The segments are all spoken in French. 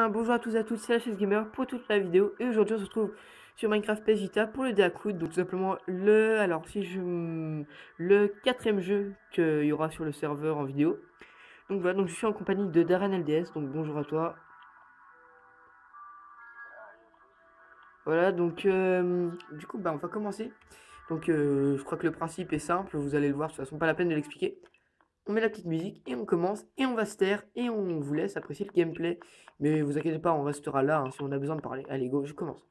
Bonjour à tous et à toutes, c'est la Gamer pour toute la vidéo et aujourd'hui on se retrouve sur Minecraft PS Vita pour le Deacoud, donc tout simplement le quatrième jeu qu'il y aura sur le serveur en vidéo. Donc voilà, donc je suis en compagnie de Darren LDS, donc bonjour à toi. Voilà, donc du coup on va commencer. Donc je crois que le principe est simple, vous allez le voir, de toute façon pas la peine de l'expliquer. On met la petite musique et on commence et on va se taire et on vous laisse apprécier le gameplay. Mais vous inquiétez pas, on restera là si on a besoin de parler. Allez go, je commence.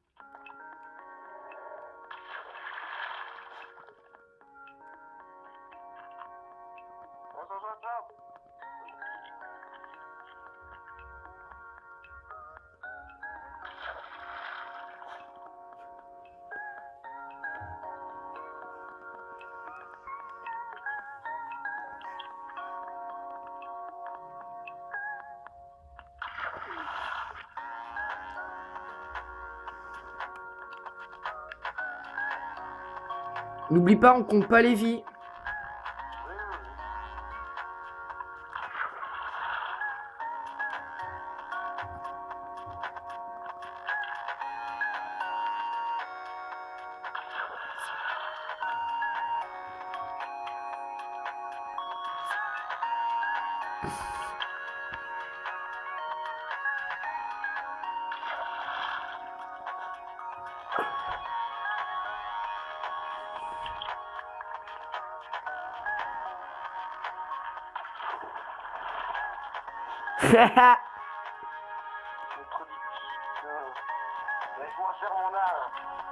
N'oublie pas, on compte pas les vies. Laisse-moi faire mon art.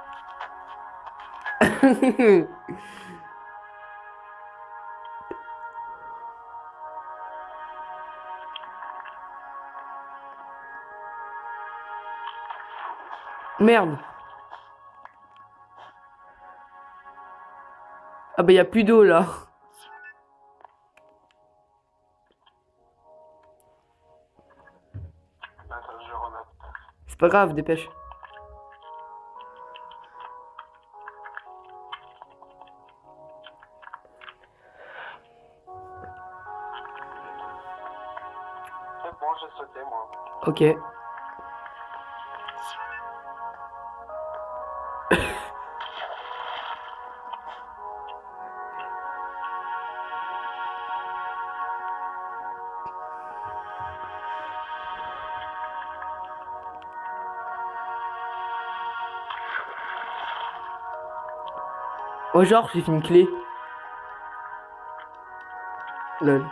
Merde. Ah bah y a plus d'eau là. Attends, je remets. C'est pas grave, dépêche. C'est bon, j'ai sauté moi. Ok. Oh genre, j'ai fait une clé. Lol.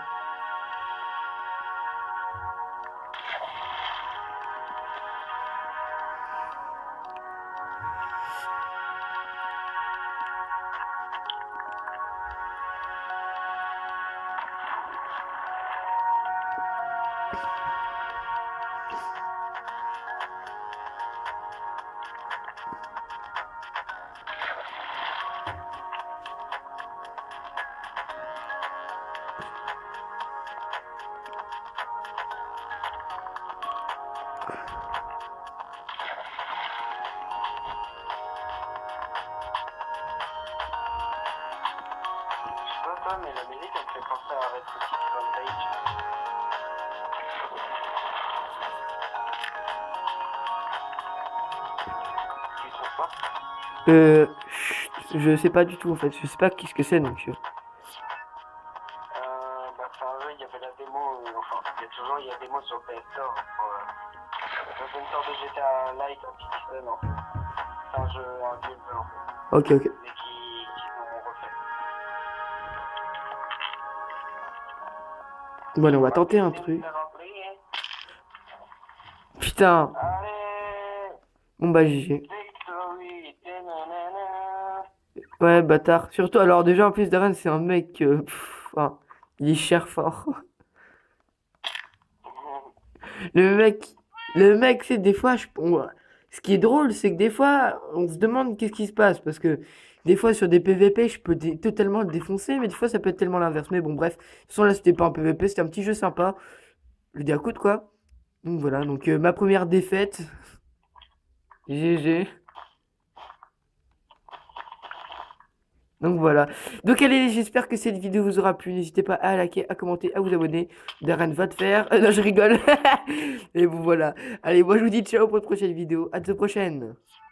Je sais pas toi, mais la musique elle me fait penser à Red City Rampage. Tu trouves pas? Je sais pas du tout en fait. Je sais pas qu'est-ce que c'est donc. Bah c'est un jeu, il y avait la démo, enfin, il y a des démos sur PS Store. C'est une sorte de GTA Light en pixel en fait. C'est un jeu, un vieux jeu en fait. Ok, ok. Mais qui ont refait. Bon, allez, on va tenter un truc. Putain. Allez, Bon bah GG. victory, nanana. Ouais, bâtard. Surtout, alors déjà, en plus, Darren, c'est un mec... enfin, il est cher fort. Le mec... Le mec, c'est des fois... ce qui est drôle, c'est que des fois, on se demande qu'est-ce qui se passe. Parce que des fois, sur des PVP, je peux totalement le défoncer. Mais des fois, ça peut être tellement l'inverse. Mais bon, bref. De toute façon, là, c'était pas un PVP. C'était un petit jeu sympa. Le Diacoute, quoi. Donc voilà. Donc, ma première défaite. GG. Donc voilà. Donc allez, j'espère que cette vidéo vous aura plu. N'hésitez pas à liker, à commenter, à vous abonner. Darren va te faire. Non, je rigole. Et bon voilà. Allez, moi je vous dis ciao pour une prochaine vidéo. À toute prochaine.